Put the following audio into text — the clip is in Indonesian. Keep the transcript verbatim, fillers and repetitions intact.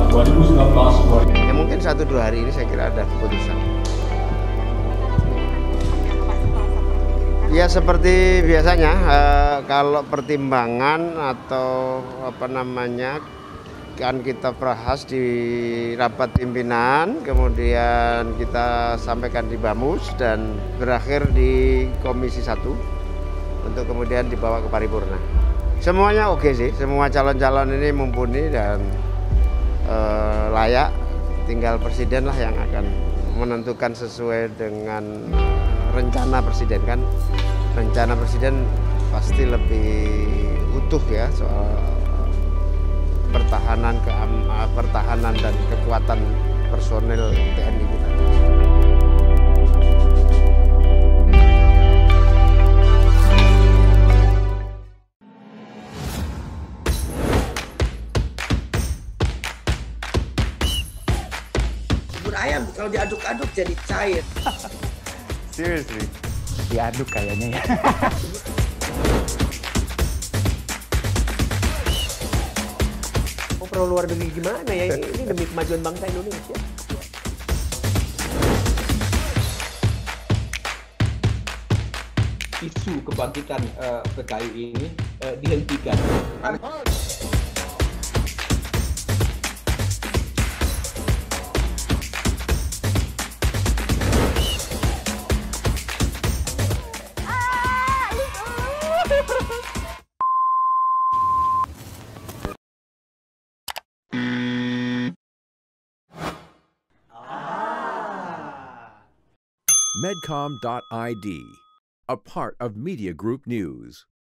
dua ribu sembilan belas. Ya mungkin satu dua hari ini saya kira ada keputusan. Ya seperti biasanya eh, kalau pertimbangan atau apa namanya kan kita bahas di rapat pimpinan, kemudian kita sampaikan di Bamus dan berakhir di Komisi satu untuk kemudian dibawa ke paripurna. Semuanya oke sih, semua calon-calon ini mumpuni dan eh, layak, tinggal presiden lah yang akan menentukan sesuai dengan rencana presiden kan. Rencana presiden pasti lebih utuh ya soal pertahanan, keam, pertahanan dan kekuatan personel T N I kita. Bubur ayam kalau diaduk-aduk jadi cair. Seriously? Diaduk kayaknya ya. Pro luar negeri gimana ya, ini demi kemajuan bangsa Indonesia. Isu kebangkitan uh, P K I ini uh, dihentikan. Medcom dot I D, a part of Media Group News.